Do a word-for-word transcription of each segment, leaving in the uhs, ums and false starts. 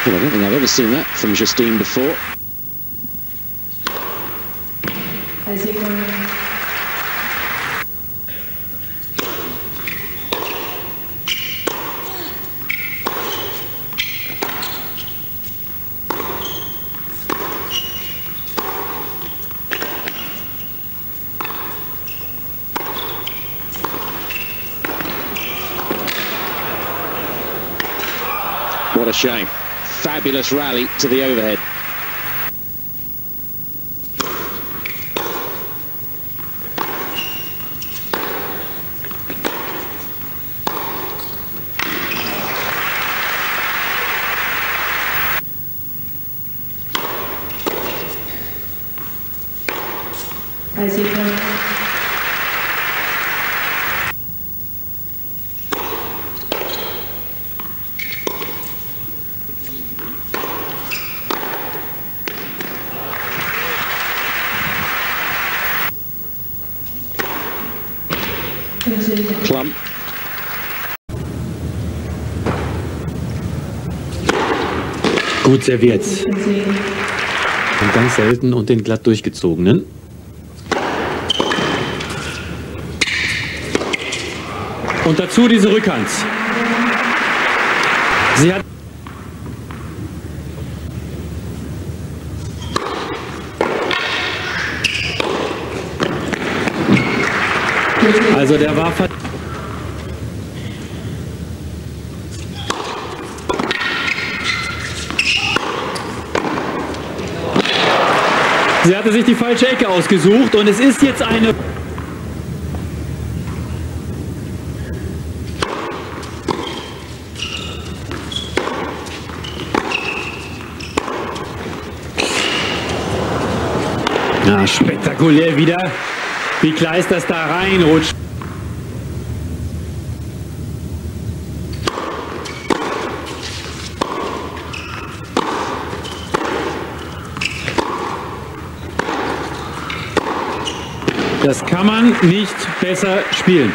Well, I don't think I've ever seen that from Justine before. What a shame. Fabulous rally to the overhead. Plump. Gut serviert. Und ganz selten und den glatt durchgezogenen. Und dazu diese Rückhand. Sie hat also der war ver Sie hatte sich die falsche Ecke ausgesucht und es ist jetzt eine ja, spektakulär wieder, wie Kleisters da reinrutscht. Das kann man nicht besser spielen.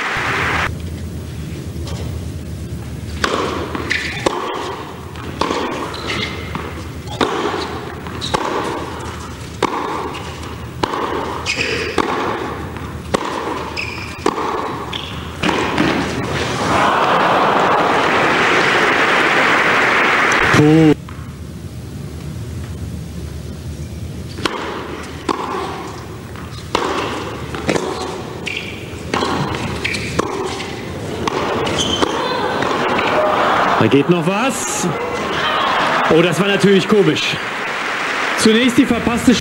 Puh. Da geht noch was. Oh, das war natürlich komisch. Zunächst die verpasste...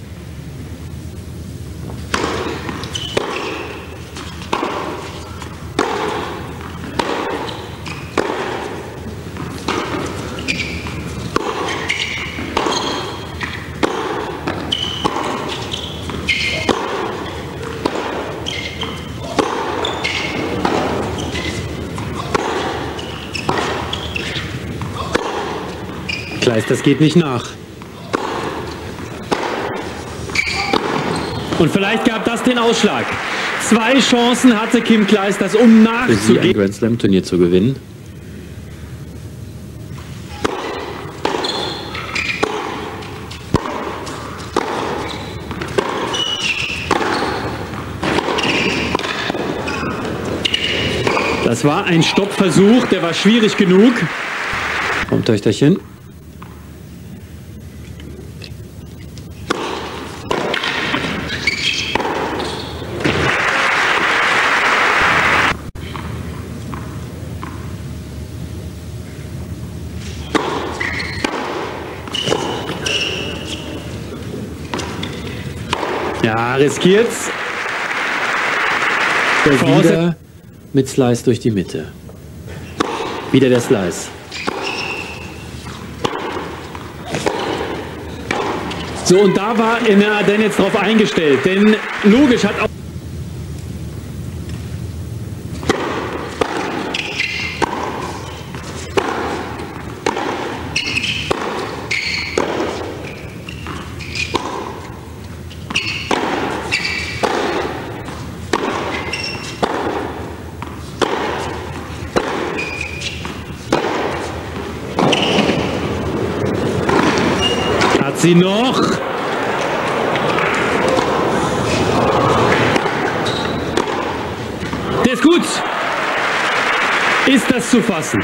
Das geht nicht nach. Und vielleicht gab das den Ausschlag. Zwei Chancen hatte Kim Clijsters, um nachzugehen. Ein Grand Slam Turnier zu gewinnen. Das war ein Stoppversuch, der war schwierig genug. Kommt Töchterchen. Ja, riskiert's. Wieder mit Slice durch die Mitte. Wieder der Slice. So, und da war Enea denn jetzt drauf eingestellt, denn logisch hat auch sie noch. Der ist gut. Ist das zu fassen?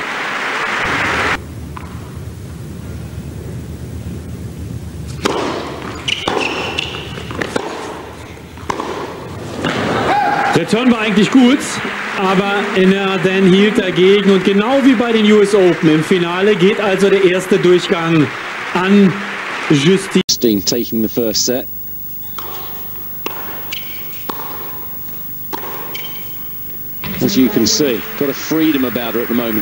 Der Turn war eigentlich gut, aber Enarden hielt dagegen und genau wie bei den U S Open im Finale geht also der erste Durchgang an Justine. Taking the first set. As you can see, got a freedom about her at the moment.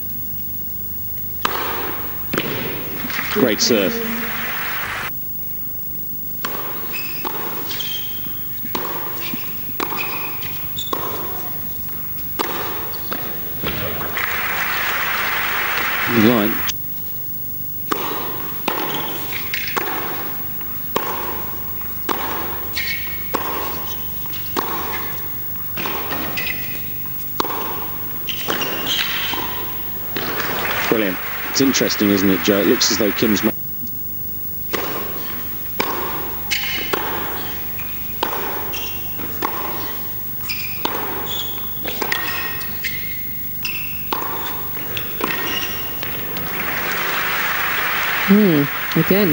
Great serve. Line. Brilliant. It's interesting, isn't it, Joe? It looks as though Kim's... Hmm, again.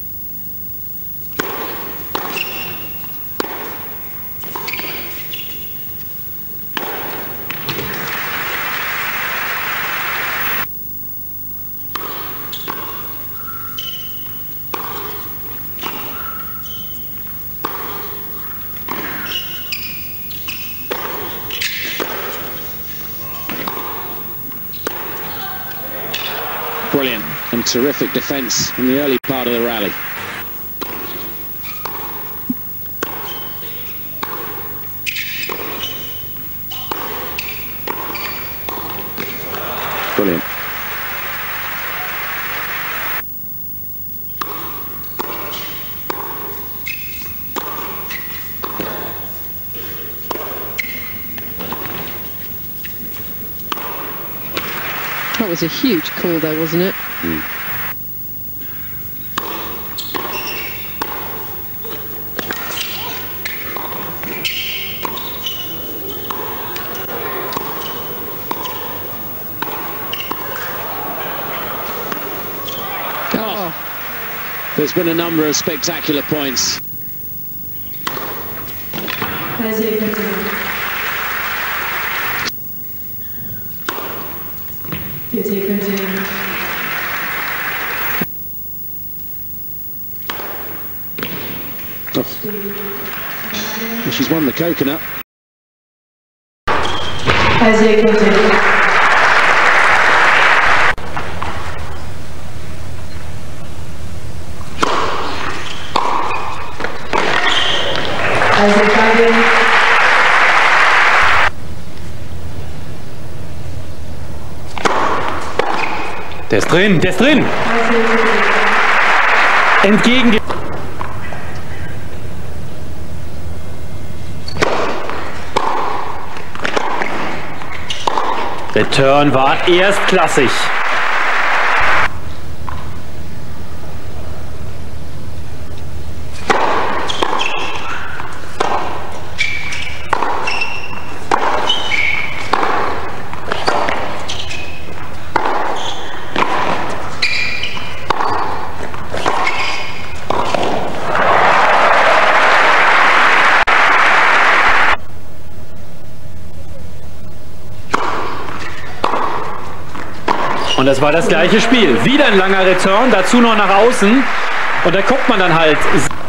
Brilliant and terrific defence in the early part of the rally. Brilliant. That was a huge call though, wasn't it? Mm. Oh. There's been a number of spectacular points. Oh. Well, she's won the coconut. Der ist drin, der ist drin. Entgegen. Der Turn war erstklassig. Und das war das gleiche Spiel. Wieder ein langer Return, dazu noch nach außen. Und da guckt man dann halt.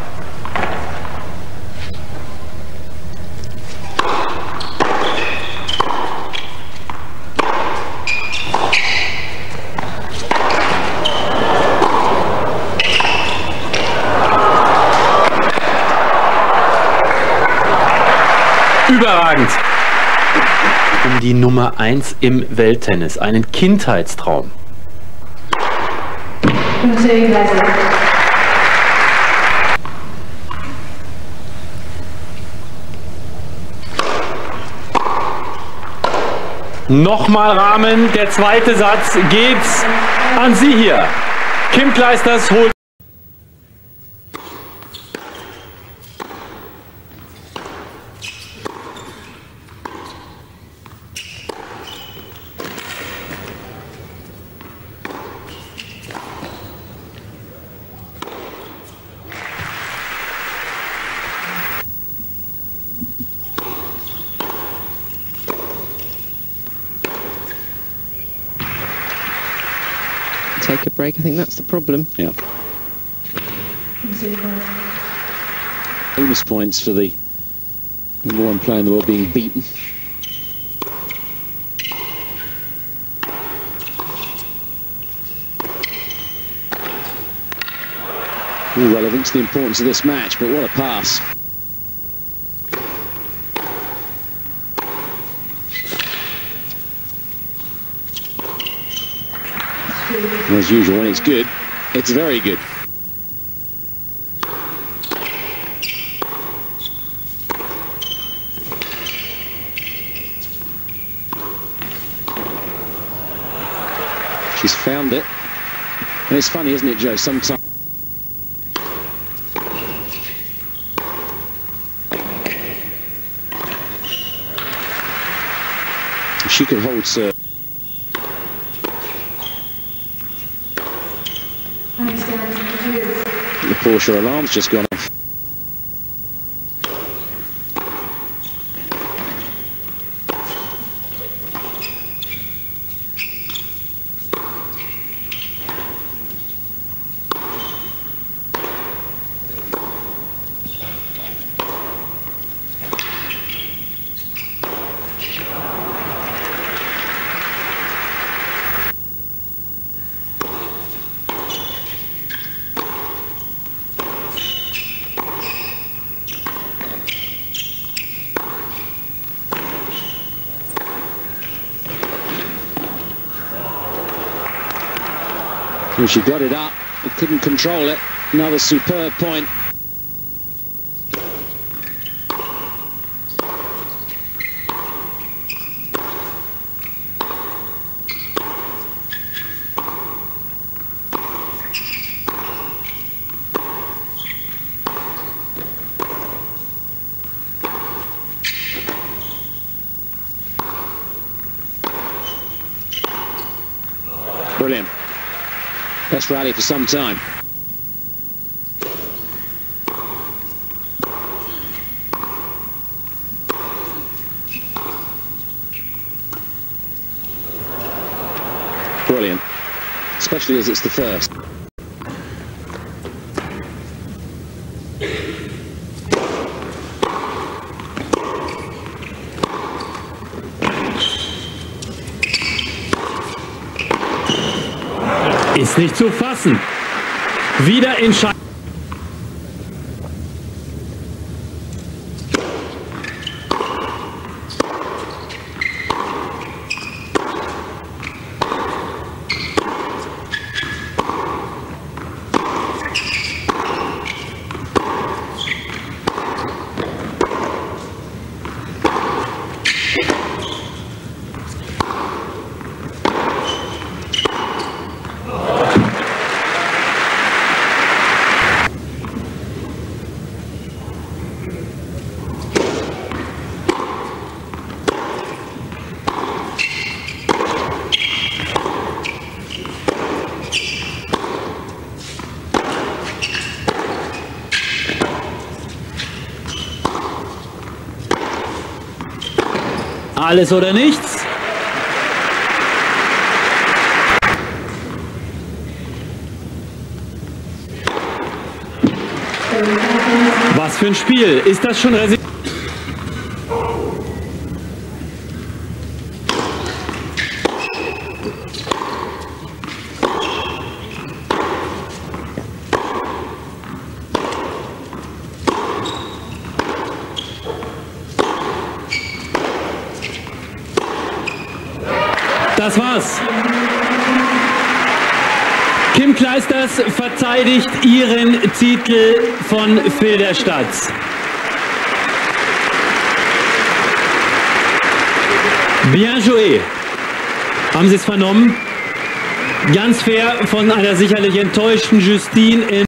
Überragend. Um die Nummer eins im Welttennis. Einen Kindheitstraum. Nochmal Rahmen. Der zweite Satz geht's an Sie hier. Kim Kleisters holt take a break. I think that's the problem. Yeah. Bonus points for the number one player in the world being beaten. All relevant to the importance of this match, but what a pass. And as usual, when it's good, it's very good. She's found it. And it's funny, isn't it, Joe? Sometimes she could hold serve. The Porsche alarm's just gone off. Well, she got it up, but couldn't control it. Another superb point. Brilliant. Best rally for some time. Brilliant. Especially as it's the first. Ist nicht zu fassen. Wieder entscheidend. Alles oder nichts. Was für ein Spiel. Ist das schon resi- Das war's. Kim Clijsters verteidigt ihren Titel von Filderstadt. Bien joué. Haben Sie es vernommen? Ganz fair von einer sicherlich enttäuschten Justine in